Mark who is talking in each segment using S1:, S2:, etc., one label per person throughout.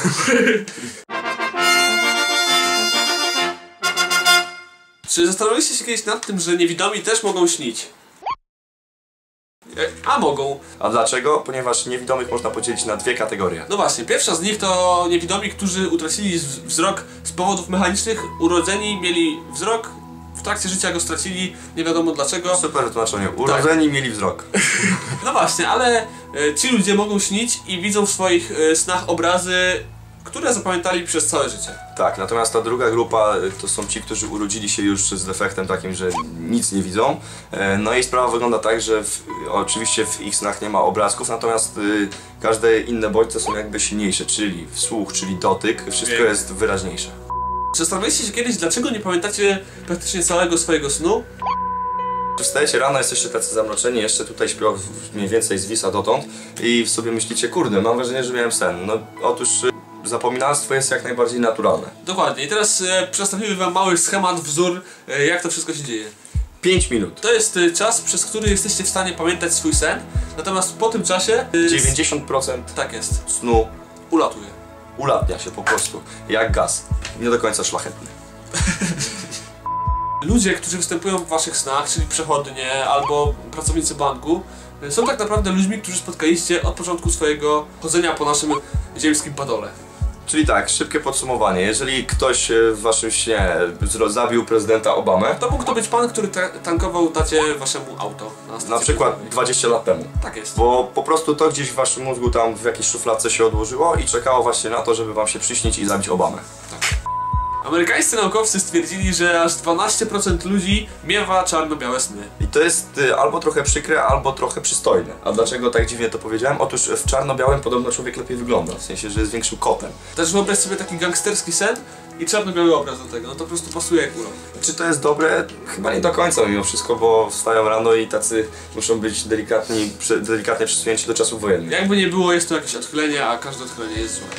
S1: Czy zastanawialiście się kiedyś nad tym, że niewidomi też mogą śnić? A mogą.
S2: A dlaczego? Ponieważ niewidomych można podzielić na dwie kategorie.
S1: No właśnie, pierwsza z nich to niewidomi, którzy utracili wzrok z powodów mechanicznych, urodzeni, mieli wzrok, w trakcie życia go stracili, nie wiadomo dlaczego.
S2: Super wytłumaczenie. Urodzeni mieli wzrok.
S1: No właśnie, ale ci ludzie mogą śnić i widzą w swoich snach obrazy, które zapamiętali przez całe życie.
S2: Tak, natomiast ta druga grupa to są ci, którzy urodzili się już z defektem takim, że nic nie widzą. No i sprawa wygląda tak, że oczywiście w ich snach nie ma obrazków, natomiast każde inne bodźce są jakby silniejsze, czyli słuch, czyli dotyk, wszystko jest wyraźniejsze.
S1: Czy zastanawialiście się kiedyś, dlaczego nie pamiętacie praktycznie całego swojego snu?
S2: Wstajecie rano, jesteście tacy zamroczeni, jeszcze tutaj śpią mniej więcej z wisa dotąd i sobie myślicie, kurde, mam wrażenie, że miałem sen. No otóż zapominalstwo jest jak najbardziej naturalne.
S1: Dokładnie. I teraz przedstawimy wam mały schemat, wzór, jak to wszystko się dzieje.
S2: 5 minut.
S1: To jest czas, przez który jesteście w stanie pamiętać swój sen, natomiast po tym czasie
S2: 90%
S1: tak jest.
S2: snu
S1: Ulatuje.
S2: ulatnia się po prostu, jak gaz. Nie do końca szlachetny.
S1: Ludzie, którzy występują w waszych snach, czyli przechodnie albo pracownicy banku, są tak naprawdę ludźmi, którzy spotkaliście od początku swojego chodzenia po naszym ziemskim padole.
S2: Czyli tak, szybkie podsumowanie. Jeżeli ktoś w waszym śnie zabił prezydenta Obamę,
S1: To mógł to być pan, który tankował dacie waszemu auto.
S2: na przykład 20 lat temu.
S1: Tak jest.
S2: Bo po prostu to gdzieś w waszym mózgu tam w jakiejś szufladce się odłożyło i czekało właśnie na to, żeby wam się przyśnić i zabić Obamę.
S1: Amerykańscy naukowcy stwierdzili, że aż 12% ludzi miewa czarno-białe sny.
S2: I to jest albo trochę przykre, albo trochę przystojne. A dlaczego tak dziwnie to powiedziałem? Otóż w czarno-białym podobno człowiek lepiej wygląda, w sensie, że jest większym kotem.
S1: Też wyobraź sobie taki gangsterski sen i czarno-biały obraz do tego, no to po prostu pasuje jak urok.
S2: Czy to jest dobre? Chyba nie do końca mimo wszystko, bo wstają rano i tacy muszą być delikatnie przesunięci do czasów wojennych.
S1: Jakby nie było, jest to jakieś odchylenie, a każde odchylenie jest złe.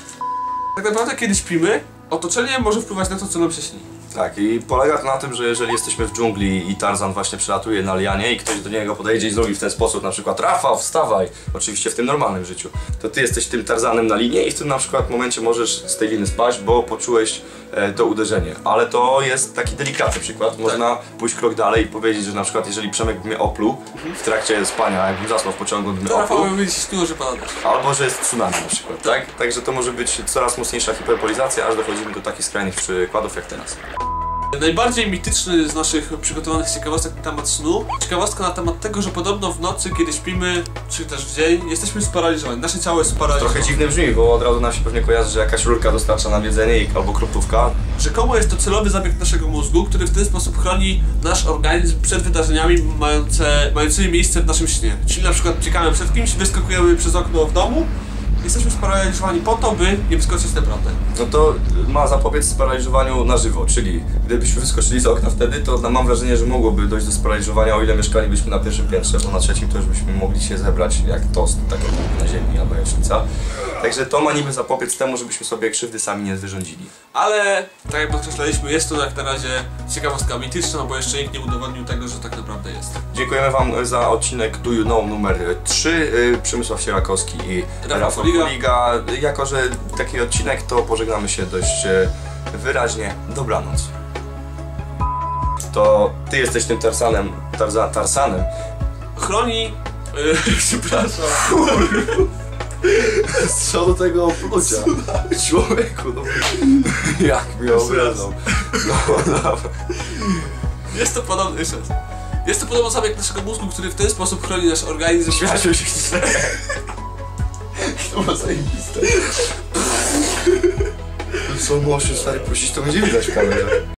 S1: Tak naprawdę kiedy śpimy, otoczenie może wpływać na to, co nam się śni.
S2: Tak, i polega to na tym, że jeżeli jesteśmy w dżungli i Tarzan właśnie przelatuje na lianie i ktoś do niego podejdzie i zrobi w ten sposób, na przykład Rafał, wstawaj, oczywiście w tym normalnym życiu, to ty jesteś tym Tarzanem na linie i w tym na przykład momencie możesz z tej liny spaść, bo poczułeś to uderzenie. Ale to jest taki delikatny przykład, można pójść krok dalej i powiedzieć, że na przykład jeżeli Przemek by mnie opluł w trakcie spania, jakbym zasnął w pociągu, by mnie
S1: To
S2: opluł,
S1: Rafał by się śniło, że pada deszcz.
S2: albo że jest tsunami na przykład, tak? Także to może być coraz mocniejsza hiperbolizacja, aż dochodzimy do takich skrajnych przykładów jak teraz.
S1: Najbardziej mityczny z naszych przygotowanych ciekawostek na temat snu, ciekawostka na temat tego, że podobno w nocy, kiedy śpimy, czy też w dzień, jesteśmy sparaliżowani. Nasze ciało jest sparaliżowane.
S2: Trochę dziwnie brzmi, bo od razu nam się pewnie kojarzy, że jakaś rurka dostarcza nam jedzenie albo kroplówka.
S1: Rzekomo jest to celowy zabieg naszego mózgu, który w ten sposób chroni nasz organizm przed wydarzeniami mającymi miejsce w naszym śnie. Czyli na przykład uciekamy przed kimś, wyskakujemy przez okno w domu, jesteśmy sparaliżowani po to, by nie wyskoczyć naprawdę.
S2: No to ma zapobiec sparaliżowaniu na żywo, czyli gdybyśmy wyskoczyli z okna wtedy, to mam wrażenie, że mogłoby dojść do sparaliżowania, o ile mieszkalibyśmy na pierwszym piętrze, bo na trzecim to już byśmy mogli się zebrać jak tost, tak jak na ziemi albo jajecznica. Także to ma niby zapobiec temu, żebyśmy sobie krzywdy sami nie wyrządzili.
S1: Ale, tak jak podkreślaliśmy, jest to jak na razie ciekawostka mityczna, bo jeszcze nikt nie udowodnił tego, że tak naprawdę jest.
S2: Dziękujemy wam za odcinek Do You Know numer 3, Przemysław Sierakowski i Rafał Liga. Jako że taki odcinek, to pożegnamy się dość wyraźnie. Dobranoc. To ty jesteś tym Tarzanem.
S1: Chroni... przepraszam.
S2: Co do tego oplucia? Człowieku, no jak mi obrażał. No.
S1: Jest to podobny... Jeszcze raz. Jest to podobny zabieg naszego mózgu, który w ten sposób chroni nasz organizm.
S2: Śmiał się źle. To było zajebiste. Co, możesz stary prosić, to będzie widać w kamerze.